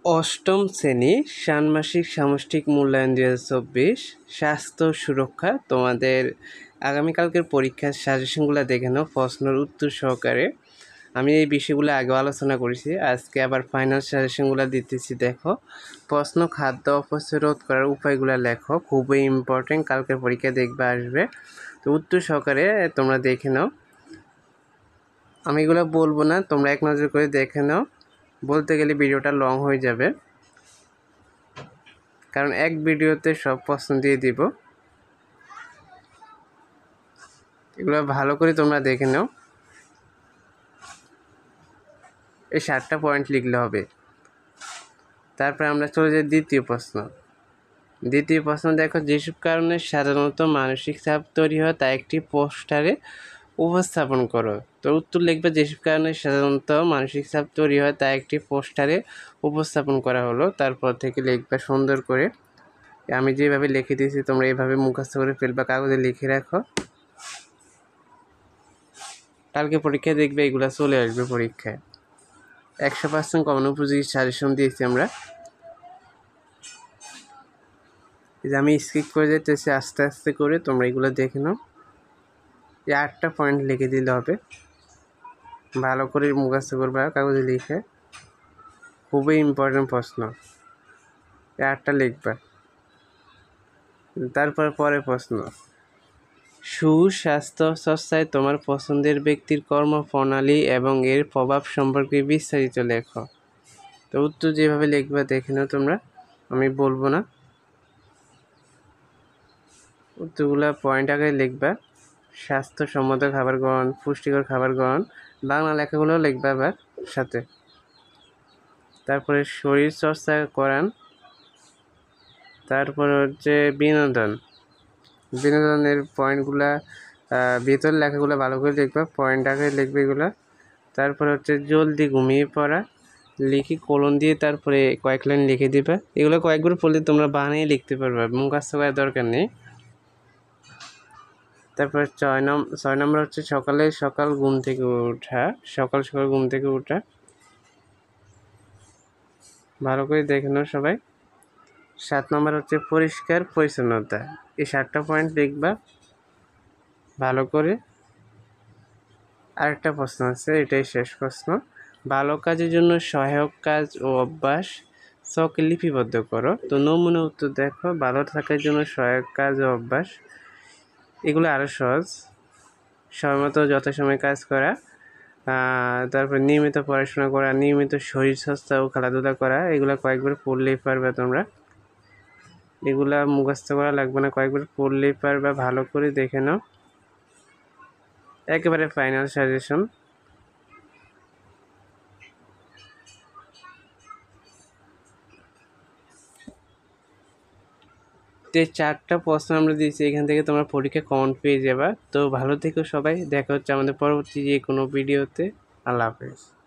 অষ্টম শ্রেণী ষান্মাসিক সামষ্টিক মূল্যায়ন 2024 স্বাস্থ্য সুরক্ষা। তোমাদের আগামীকালকের পরীক্ষার সাজেশনগুলো দেখে নাও প্রশ্নের উত্তর সহকারে। আমি এই বিষয়গুলো আগেও আলোচনা করেছি, আজকে আবার ফাইনাল সাজেশনগুলো দিতেছি। দেখো, প্রশ্ন খাদ্য অপচয় রোধ করার উপায়গুলো লেখো, খুবই ইম্পর্টেন্ট, কালকের পরীক্ষা দেখবে আসবে। তো উত্তর সহকারে তোমরা দেখে নাও, আমি এগুলো বলবো না, তোমরা এক নজর করে দেখে নাও। বলতে গেলে ভিডিওটা লং হয়ে যাবে, কারণ এক ভিডিওতে সব প্রশ্ন দিয়ে দিব। এগুলো ভালো করে তোমরা দেখে নাও। এই 7টা পয়েন্ট লিখলে হবে। তারপরে আমরা চলে যাই দ্বিতীয় প্রশ্ন। দ্বিতীয় প্রশ্ন দেখো, যেসব কারণে সাধারণত মানসিক চাপ তৈরি হয় তা একটি পোস্টারে উপস্থাপন করো। তো উত্তর লিখবে, যেসব কারণে সাধারণত মানসিক চাপ তৈরি হয় তা একটি পোস্টারে উপস্থাপন করা হলো। তারপর থেকে লিখবে সুন্দর করে, আমি যেভাবে লিখে দিয়েছি তোমরা এইভাবে মুখস্থ করে ফেলবা, কাগজে লিখে রাখো। কালকে পরীক্ষায় দেখবে এগুলো চলে আসবে পরীক্ষায়। 100% কমন উপযোগী সাজেশন দিয়েছি আমরা। আমি স্কিপ করে যেতেছি আস্তে আস্তে করে, তোমরা এগুলো দেখে নাও। এই 8টা পয়েন্ট লিখে দিলে হবে, ভালো করে মুখস্থ করবা কাগজে লিখে। খুবই ইম্পর্টেন্ট প্রশ্ন, এই 8টা লিখবা। তারপর পরের প্রশ্ন, সুস্বাস্থ্য চর্চায় তোমার পছন্দের ব্যক্তির কর্মপ্রণালী এবং এর প্রভাব সম্পর্কে বিস্তারিত লেখো। তো উত্তর যেভাবে লিখবা দেখে নাও তোমরা, আমি বলবো না। উত্তরগুলো পয়েন্ট আগে লিখবা। স্বাস্থ্যসম্মত খাবার গ্রহণ, পুষ্টিকর খাবার গ্রহণ, বাংলা লেখাগুলো লিখবা আবার সাথে। তারপরে শরীর চর্চা করান। তারপরে হচ্ছে বিনোদন। বিনোদনের পয়েন্টগুলা ভিতর লেখাগুলো ভালো করে লিখবা, পয়েন্ট আগে লিখবে এগুলো। তারপরে হচ্ছে জলদি ঘুমিয়ে পড়া, লিখে কলম দিয়ে তারপরে কয়েক লাইন লিখে দিবা। এগুলো কয়েকবার পড়লে তোমরা বানিয়ে লিখতে পারবা, মুখস্থ করার দরকার নেই। তারপর 6 নম্বর হচ্ছে সকাল ঘুম থেকে ওঠা, সকাল ঘুম থেকে ওঠা। ভালো করে দেখে নাও সবাই। 7 নম্বর হচ্ছে পরিষ্কার পরিচ্ছন্নতা। এই 7টা পয়েন্ট লিখবা ভালো করে। আরেকটা প্রশ্ন আছে, এটাই শেষ প্রশ্ন। ভালো কাজের জন্য সহায়ক কাজ ও অভ্যাস ছকে লিপিবদ্ধ করো। তো নমুনা উত্তর দেখো, ভালো থাকার জন্য সহায়ক কাজ ও অভ্যাস, এগুলো আরও সহজ। সময়মতো যথাসময়ে কাজ করা, তারপর নিয়মিত পড়াশোনা করা, নিয়মিত শরীরচর্চা ও খেলাধুলা করা। এগুলো কয়েকবার পড়লেই পারবে তোমরা, এগুলা মুখস্থ করা লাগবে না, কয়েকবার পড়লেই পারবে। ভালো করে দেখে নাও, একেবারে ফাইনাল সাজেশন। তো 4টা প্রশ্ন আমরা দিয়েছি, এখান থেকে তোমরা পরীক্ষা কমন পেয়ে যাবা। তো ভালো থেকো সবাই, দেখা হচ্ছে আমাদের পরবর্তী যে কোনো ভিডিওতে। আল্লাহ হাফেজ।